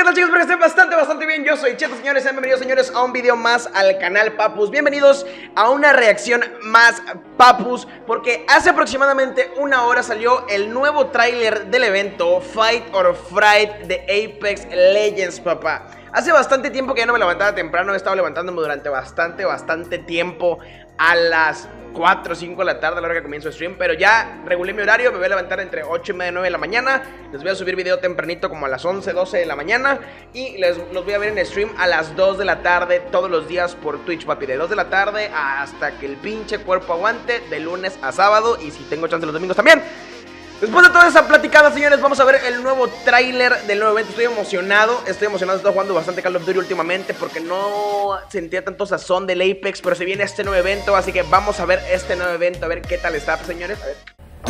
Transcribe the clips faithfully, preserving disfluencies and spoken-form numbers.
¿qué tal, chicos? Espero que estén bastante, bastante bien. Yo soy Cheto, señores. Sean bienvenidos, señores, a un video más al canal Papus. Bienvenidos a una reacción más Papus, porque hace aproximadamente una hora salió el nuevo tráiler del evento Fight or Fright de Apex Legends, papá. Hace bastante tiempo que ya no me levantaba temprano. He estado levantándome durante bastante, bastante tiempo a las cuatro o cinco de la tarde a la hora que comienzo el stream. Pero ya regulé mi horario, me voy a levantar entre ocho y media y nueve de la mañana. Les voy a subir video tempranito como a las once, doce de la mañana. Y les, los voy a ver en stream a las dos de la tarde todos los días por Twitch, papi. De dos de la tarde hasta que el pinche cuerpo aguante, de lunes a sábado. Y si tengo chance los domingos también. Después de toda esa platicada, señores, vamos a ver el nuevo tráiler del nuevo evento. Estoy emocionado, estoy emocionado, estoy jugando bastante Call of Duty últimamente porque no sentía tanto sazón del Apex, pero se viene este nuevo evento, así que vamos a ver este nuevo evento, a ver qué tal está, señores. A ver.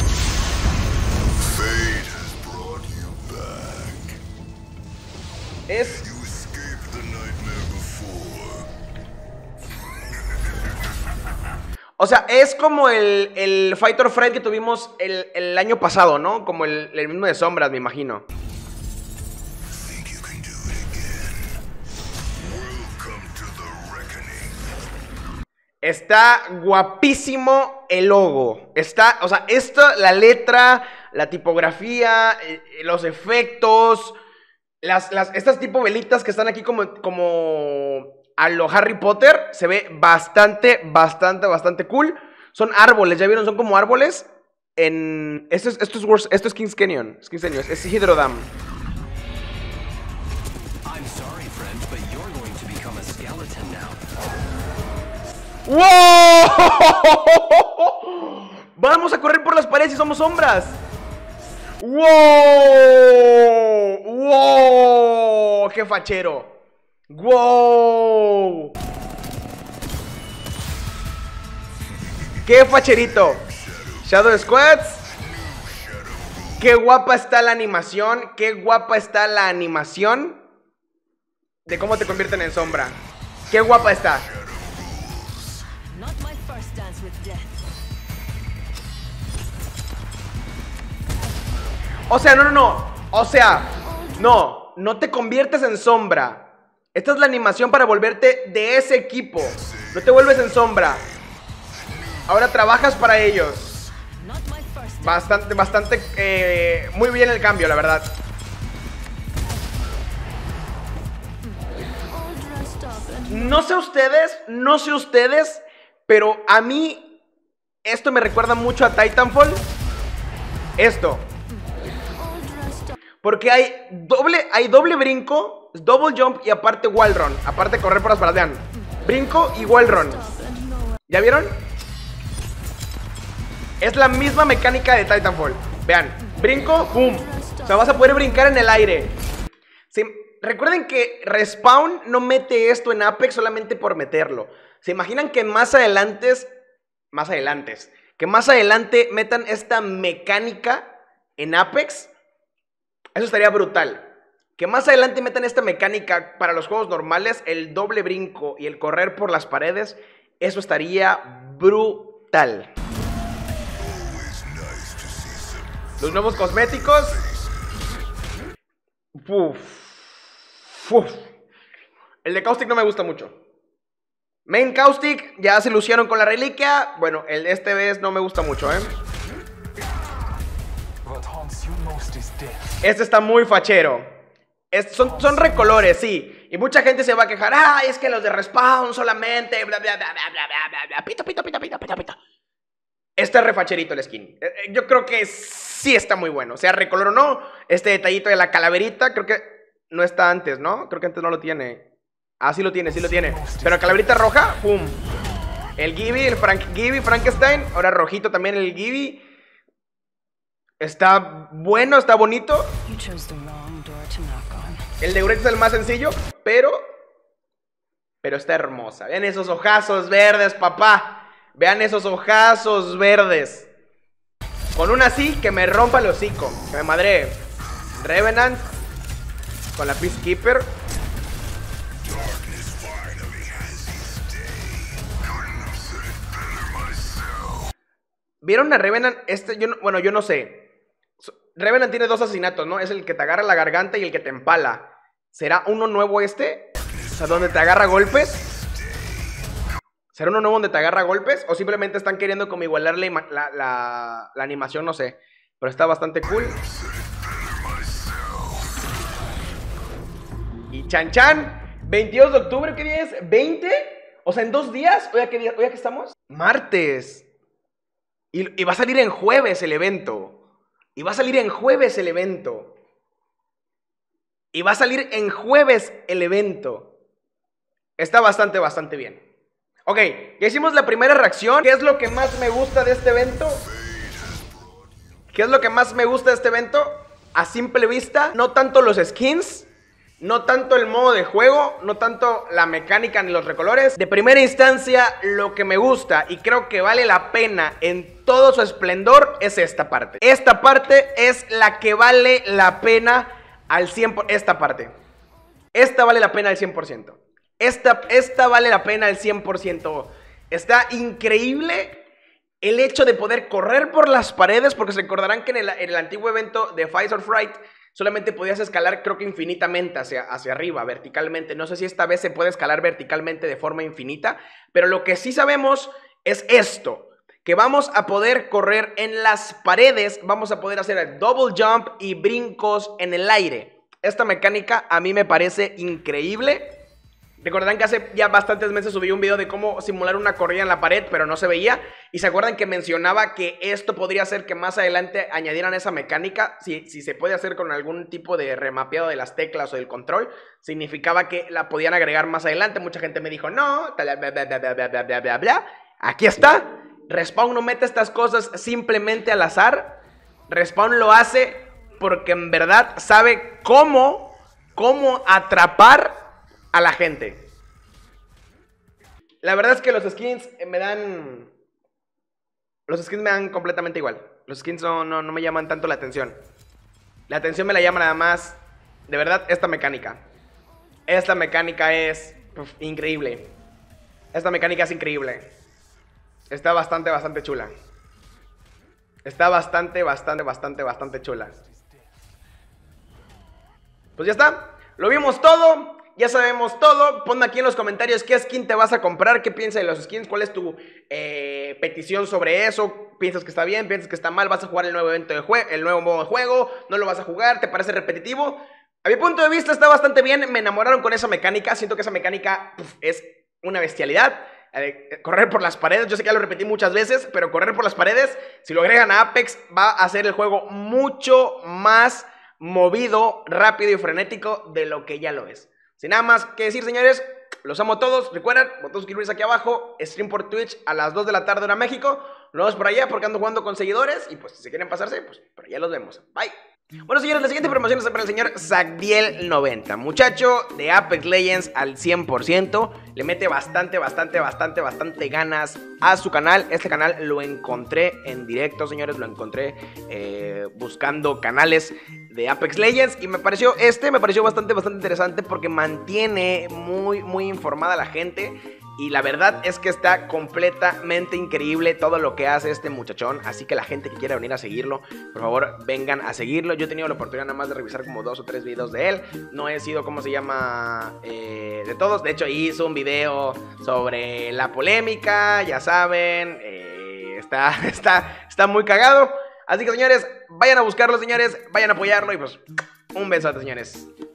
Es... O sea, es como el, el Fight or Fright que tuvimos el, el año pasado, ¿no? Como el, el mismo de sombras, me imagino. Está guapísimo el logo. Está, o sea, esto, la letra, la tipografía, eh, los efectos, las, las, estas tipo velitas que están aquí como... como a lo Harry Potter, se ve bastante, bastante, bastante cool. Son árboles, ¿ya vieron? Son como árboles. En... Esto es, esto es, Wars... esto es Kings Canyon. Es Kings Canyon, es Hydrodam. ¡Wow! Vamos a correr por las paredes y somos sombras. ¡Wow! ¡Wow! ¡Qué fachero! ¡Wow! ¡Qué facherito! Shadow Squads. ¡Qué guapa está la animación! ¡Qué guapa está la animación! De cómo te convierten en sombra. ¡Qué guapa está! O sea, no, no, no. O sea, no. No te conviertes en sombra. Esta es la animación para volverte de ese equipo. No te vuelves en sombra. Ahora trabajas para ellos. Bastante, bastante eh, muy bien el cambio, la verdad. No sé ustedes, no sé ustedes, pero a mí esto me recuerda mucho a Titanfall. Esto. Porque hay doble, hay doble brinco, double jump y aparte wall run. Aparte correr por las paradas, vean. Brinco y wall run. ¿Ya vieron? Es la misma mecánica de Titanfall. Vean, brinco, boom. O sea, vas a poder brincar en el aire. ¿Sí? Recuerden que Respawn no mete esto en Apex solamente por meterlo. ¿Se imaginan que más adelante, más adelante, que más adelante metan esta mecánica en Apex? Eso estaría brutal. Que más adelante metan esta mecánica para los juegos normales, el doble brinco y el correr por las paredes. Eso estaría brutal. Los nuevos cosméticos. Uf. Uf. El de Caustic no me gusta mucho. Main Caustic, ya se lucieron con la reliquia. Bueno, el de este vez no me gusta mucho, ¿eh? Este está muy fachero. Es, son, son recolores, sí. Y mucha gente se va a quejar. Ah, es que los de Respawn solamente bla, bla, bla, bla, bla, bla, bla. Pito, pito, pito, pito, pito, pito. Este es refacherito el skin. Yo creo que sí está muy bueno. O sea, recolor o no. Este detallito de la calaverita, creo que no está antes, ¿no? Creo que antes no lo tiene. Ah, sí lo tiene, sí lo tiene. Pero calaverita roja, pum. El Gibby, el Frank, Gibby, Frankenstein. Ahora rojito también el Gibby. Está bueno, está bonito. El de Urex es el más sencillo, pero Pero está hermosa. Vean esos ojazos verdes, papá. Vean esos ojazos verdes. Con una así que me rompa el hocico, que me madre. Revenant con la Peacekeeper. ¿Vieron a Revenant? Este, yo no, bueno, yo no sé. Revenant tiene dos asesinatos, ¿no? Es el que te agarra la garganta y el que te empala. ¿Será uno nuevo este? O sea, donde te agarra golpes. ¿Será uno nuevo donde te agarra golpes? ¿O simplemente están queriendo como igualar la, la, la, la animación? No sé. Pero está bastante cool. Y chan chan. veintidós de octubre, ¿qué día es? ¿veinte? O sea, en dos días. ¿Hoy a qué día? ¿Hoy a qué estamos? Martes. Y, y va a salir en jueves el evento. Y va a salir en jueves el evento. Y va a salir en jueves el evento. Está bastante, bastante bien. Ok, ya hicimos la primera reacción. ¿Qué es lo que más me gusta de este evento? ¿Qué es lo que más me gusta de este evento? A simple vista, no tanto los skins, no tanto el modo de juego, no tanto la mecánica ni los recolores. De primera instancia, lo que me gusta y creo que vale la pena en todo su esplendor es esta parte. Esta parte es la que vale la pena al cien por ciento. Esta parte. Esta vale la pena al cien por ciento. Esta, esta vale la pena al cien por ciento. Está increíble el hecho de poder correr por las paredes, porque se recordarán que en el, en el antiguo evento de Fight or Fright solamente podías escalar, creo que infinitamente hacia, hacia arriba, verticalmente. No sé si esta vez se puede escalar verticalmente de forma infinita, pero lo que sí sabemos es esto, que vamos a poder correr en las paredes, vamos a poder hacer el double jump y brincos en el aire. Esta mecánica a mí me parece increíble. Recordarán que hace ya bastantes meses subí un video de cómo simular una corrida en la pared, pero no se veía. Y se acuerdan que mencionaba que esto podría hacer que más adelante añadieran esa mecánica. Si, si se puede hacer con algún tipo de remapeado de las teclas o del control, significaba que la podían agregar más adelante. Mucha gente me dijo, no, bla, bla, bla, bla, bla, bla, bla, bla, bla. Aquí está. Respawn no mete estas cosas simplemente al azar. Respawn lo hace porque en verdad sabe cómo, cómo atrapar a la gente. La verdad es que los skins me dan... Los skins me dan completamente igual. Los skins no, no, no me llaman tanto la atención. La atención me la llama nada más, de verdad, esta mecánica. Esta mecánica es uf, increíble. Esta mecánica es increíble. Está bastante, bastante chula. Está bastante, bastante, bastante, bastante chula. Pues ya está. Lo vimos todo. Ya sabemos todo. Ponme aquí en los comentarios qué skin te vas a comprar, qué piensas de los skins, cuál es tu eh, petición sobre eso. ¿Piensas que está bien? ¿Piensas que está mal? ¿Vas a jugar el nuevo evento de juego, el nuevo modo de juego? ¿No lo vas a jugar? ¿Te parece repetitivo? A mi punto de vista está bastante bien. Me enamoraron con esa mecánica. Siento que esa mecánica uf, es una bestialidad. Eh, correr por las paredes, yo sé que ya lo repetí muchas veces, pero correr por las paredes, si lo agregan a Apex, va a hacer el juego mucho más movido, rápido y frenético de lo que ya lo es. Sin nada más que decir, señores, los amo a todos. Recuerden, botón suscribirse aquí abajo. Stream por Twitch a las dos de la tarde hora México. Nos vemos por allá porque ando jugando con seguidores. Y pues si se quieren pasarse, pues por allá los vemos. Bye. Bueno, señores, la siguiente promoción es para el señor Zagdiel noventa. Muchacho de Apex Legends al cien por ciento. Le mete bastante, bastante, bastante, bastante ganas a su canal. Este canal lo encontré en directo, señores. Lo encontré eh, buscando canales de Apex Legends. Y me pareció, este me pareció bastante, bastante interesante porque mantiene muy, muy informada a la gente. Y la verdad es que está completamente increíble todo lo que hace este muchachón. Así que la gente que quiera venir a seguirlo, por favor, vengan a seguirlo. Yo he tenido la oportunidad nada más de revisar como dos o tres videos de él. No he sido, ¿cómo se llama? Eh, de todos. De hecho, hizo un video sobre la polémica, ya saben. Eh, está, está, está muy cagado. Así que, señores, vayan a buscarlo, señores. Vayan a apoyarlo y pues, un besote, señores.